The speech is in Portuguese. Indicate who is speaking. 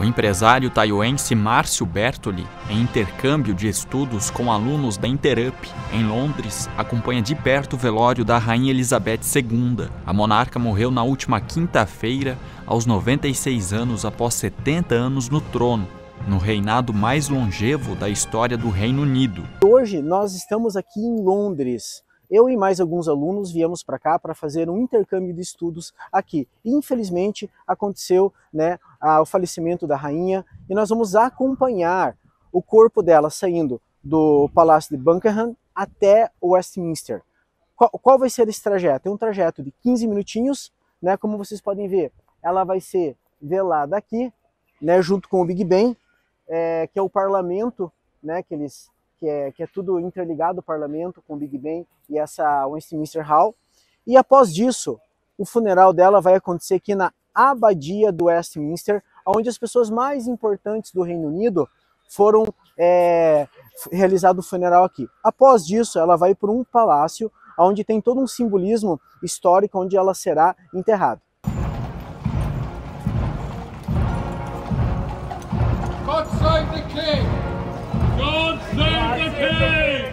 Speaker 1: O empresário taiwanense Márcio Bertoli, em intercâmbio de estudos com alunos da Interup, em Londres, acompanha de perto o velório da Rainha Elizabeth II. A monarca morreu na última quinta-feira, aos 96 anos, após 70 anos no trono, no reinado mais longevo da história do Reino Unido.
Speaker 2: Hoje nós estamos aqui em Londres. Eu e mais alguns alunos viemos para cá para fazer um intercâmbio de estudos aqui. Infelizmente aconteceu, o falecimento da rainha e nós vamos acompanhar o corpo dela saindo do Palácio de Buckingham até Westminster. Qual vai ser esse trajeto? É um trajeto de 15 minutinhos, como vocês podem ver. Ela vai ser velada aqui, junto com o Big Ben, que é o parlamento, que é tudo interligado, o parlamento com o Big Ben e essa Westminster Hall. E após disso, o funeral dela vai acontecer aqui na Abadia do Westminster, onde as pessoas mais importantes do Reino Unido foram realizado o funeral aqui. Após disso, ela vai para um palácio, onde tem todo um simbolismo histórico, onde ela será enterrada.
Speaker 3: God save the King! God save the King!